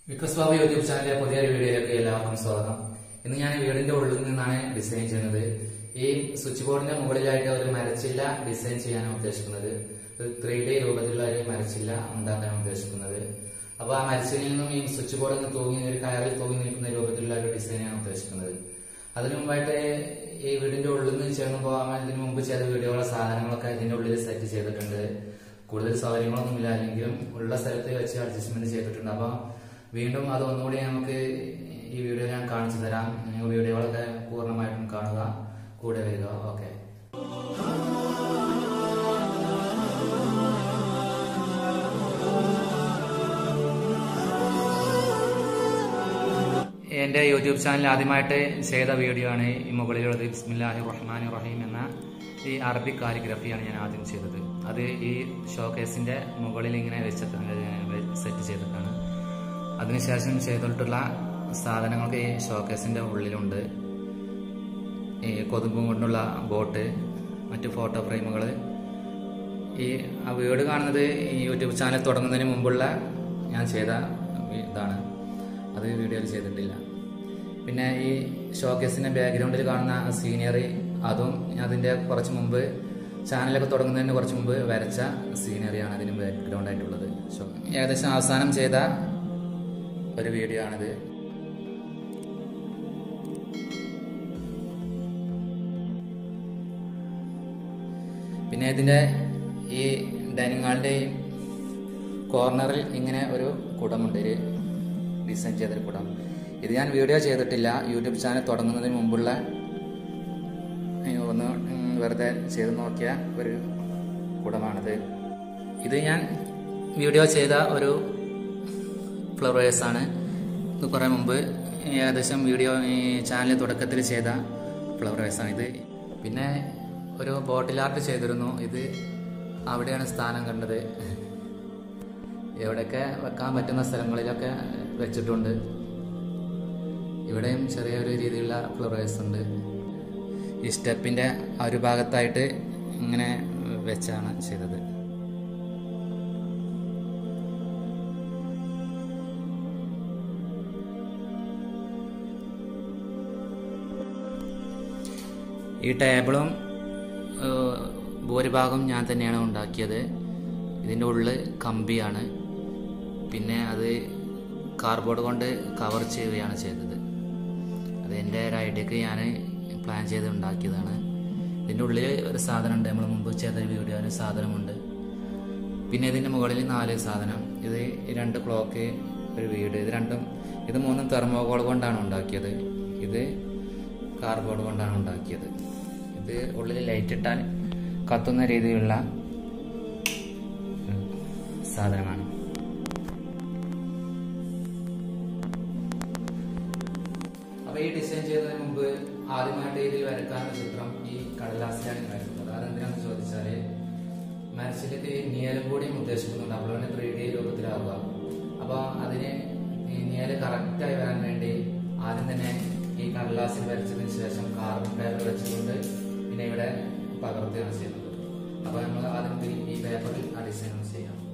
വിക്രസ് Babu YouTube ചാനലിലെ പുതിയൊരു വീഡിയോയിലേക്ക് എല്ലാവർക്കും സ്വാഗതം. ഇന്ന് ഞാൻ വീടിന്റെ ഉള്ളിൽ നിന്നാണ് ഡിസൈൻ ചെയ്യുന്നത്. ഈ സ്വിച്ച് ബോർഡിന്റെ മുകളിലായിട്ട് ഒരു മരച്ചില്ല ഡിസൈൻ ചെയ്യാനാണ് ഉദ്ദേശിക്കുന്നത്. ഒരു 3D രൂപത്തിലുള്ള ഒരു മരച്ചില്ല ഉണ്ടാക്കാനാണ് ഉദ്ദേശിക്കുന്നത്. അപ്പൊ ആ മരച്ചില്ലയിൽ നിന്നും ഈ സ്വിച്ച് ബോർഡിൽ നിന്ന് തൂങ്ങി ഒരു കയറിൽ തൂങ്ങി നിൽക്കുന്ന രൂപത്തിലുള്ള ഒരു ഡിസൈനാണ് ഉദ്ദേശിക്കുന്നത്. അതിനു മുമ്പായിട്ട് ഈ വീടിന്റെ ഉള്ളിൽ നിന്ന് ചെയ്യുമ്പോൾ ഇതിനു മുമ്പ് ചെയ്ത വീഡിയോകളുടെ സാധനങ്ങളൊക്കെ ഇതിന്റെ ഉള്ളിൽ സെറ്റ് ചെയ്തിട്ടുണ്ട്. കൂടുതൽ സൗകര്യങ്ങളൊന്നുമില്ല, അല്ലെങ്കിലും ഉള്ള സ്ഥലത്ത് വെച്ച് അഡ്ജസ്റ്റ്മെന്റ് ചെയ്തിട്ടുണ്ട്. അപ്പൊ വീണ്ടും അത് ഒന്നുകൂടി നമുക്ക് ഈ വീഡിയോ ഞാൻ കാണിച്ചു തരാം. നിങ്ങൾ വീഡിയോകളൊക്കെ പൂർണ്ണമായിട്ടും കാണുക, കൂടെ വരിക. ഓക്കെ, എന്റെ യൂട്യൂബ് ചാനൽ ആദ്യമായിട്ട് ചെയ്ത വീഡിയോ ആണ് ഈ മുകളിലുള്ളത്. ബിസ്മില്ലാഹിർ റഹ്മാനിർ റഹീം എന്ന ഈ അറബിക് കാലിഗ്രഫിയാണ് ഞാൻ ആദ്യം ചെയ്തത്. അത് ഈ ഷോക്കേസിന്റെ മുകളിൽ ഇങ്ങനെ സെറ്റ് ചെയ്തിട്ടാണ്. അതിനുശേഷം ചെയ്തിട്ടുള്ള സാധനങ്ങൾക്ക് ഈ ഷോക്കേസിന്റെ ഉള്ളിലുണ്ട്. ഈ കൊതുമ്പും കൊണ്ടുള്ള ബോട്ട്, മറ്റു ഫോട്ടോ ഫ്രെയിമുകൾ. ഈ ആ വീട് കാണുന്നത് ഈ യൂട്യൂബ് ചാനൽ തുടങ്ങുന്നതിന് മുമ്പുള്ള ഞാൻ ചെയ്ത ഇതാണ്. അത് വീഡിയോയിൽ ചെയ്തിട്ടില്ല. പിന്നെ ഈ ഷോക്കേസിന്റെ ബാക്ക്ഗ്രൗണ്ടിൽ കാണുന്ന സീനറി, അതും അതിന്റെ കുറച്ച് മുമ്പ് ചാനലൊക്കെ തുടങ്ങുന്നതിന് കുറച്ച് മുമ്പ് വരച്ച സീനറിയാണ് അതിന് ബാക്ക്ഗ്രൗണ്ട് ആയിട്ടുള്ളത്. ഏകദേശം അവസാനം ചെയ്ത ഒരു വീഡിയോ ആണിത്. പിന്നെ ഇതിന്റെ ഈ ഡൈനിങ് ഹാളിന്റെ കോർണറിൽ ഇങ്ങനെ ഒരു കുടമുണ്ട്, ഒരു ഡിസൈൻ ചെയ്തൊരു കുടം. ഇത് ഞാൻ വീഡിയോ ചെയ്തിട്ടില്ല. യൂട്യൂബ് ചാനൽ തുടങ്ങുന്നതിന് മുമ്പുള്ള ഒന്ന് വെറുതെ ചെയ്ത് നോക്കിയ ഒരു കുടമാണിത്. ഇത് ഞാൻ വീഡിയോ ചെയ്ത ഒരു ഫ്ലവേഴ്സ് ആണ്. ഇത് കുറെ മുമ്പ് ഏകദേശം വീഡിയോ ഈ ചാനൽ തുടക്കത്തിൽ ചെയ്ത ഫ്ലവേഴ്സ് ആണ് ഇത്. പിന്നെ ഒരു ബോട്ടിൽ ആർട്ട് ചെയ്തിരുന്നു. ഇത് അവിടെയാണ് സ്ഥാനം കണ്ടത്. എവിടെയൊക്കെ വെക്കാൻ പറ്റുന്ന സ്ഥലങ്ങളിലൊക്കെ വെച്ചിട്ടുണ്ട്. ഇവിടെയും ചെറിയൊരു രീതിയിലുള്ള ഫ്ലവേഴ്സ് ഉണ്ട്. ഈ സ്റ്റെപ്പിന്റെ ആ ഒരു ഭാഗത്തായിട്ട് ഇങ്ങനെ വെച്ചാണ് ചെയ്തത്. ഈ ടേബിളും ഭൂരിഭാഗം ഞാൻ തന്നെയാണ് ഉണ്ടാക്കിയത്. ഇതിൻ്റെ ഉള്ളിൽ കമ്പിയാണ്. പിന്നെ അത് കാർഡ്ബോർഡ് കൊണ്ട് കവർ ചെയ്യുകയാണ് ചെയ്തത്. അത് എൻ്റെ ഒരു ഐഡിയക്ക് ഞാൻ പ്ലാൻ ചെയ്ത് ഉണ്ടാക്കിയതാണ്. ഇതിൻ്റെ ഉള്ളിൽ ഒരു സാധനം ഉണ്ട്, നമ്മൾ മുമ്പ് ചെയ്ത വീഡിയോയിൽ സാധനമുണ്ട്. പിന്നെ ഇതിൻ്റെ മുകളിൽ 4 സാധനം. ഇത് 2 ക്ലോക്ക്, ഒരു വീട്. ഇത് 3 തെർമോകോൾ കൊണ്ടാണ് ഉണ്ടാക്കിയത്. ഇത് കാർഡ്ബോർഡ് കൊണ്ടാണ് ഉണ്ടാക്കിയത്. ഇത് ഉള്ളിൽ ലൈറ്റ് ഇട്ടാൽ കത്തുന്ന രീതിയിലുള്ള സാധനമാണ്. അപ്പൊ ഈ ഡിസൈൻ ചെയ്യുന്നതിന് മുമ്പ് ആദ്യമായിട്ട് ഇതിൽ വരക്കാനുള്ള ചിത്രം ഈ കടലാസിലാണ് വരക്കുന്നത്. അതെന്തിനാണെന്ന് ചോദിച്ചാല് മനസ്സിലേക്ക് നിഴലും കൂടിയും ഉദ്ദേശിക്കുന്നുണ്ട്. അപ്പോഴാണ് 3D രൂപത്തിലാവുക. അപ്പൊ അതിന് നിഴല് കറക്റ്റായി വരാൻ വേണ്ടി ആദ്യം തന്നെ ഈ കടലാസിൽ വരച്ചതിന് ശേഷം കാർബൺ പേപ്പർ വെച്ചുകൊണ്ട് പിന്നെ ഇവിടെ പകർത്തുകയാണ് ചെയ്യുന്നത്. അപ്പൊ നമ്മൾ ആദ്യം ഈ പേപ്പറിൽ ആ ഡിസൈൻ ചെയ്യാം.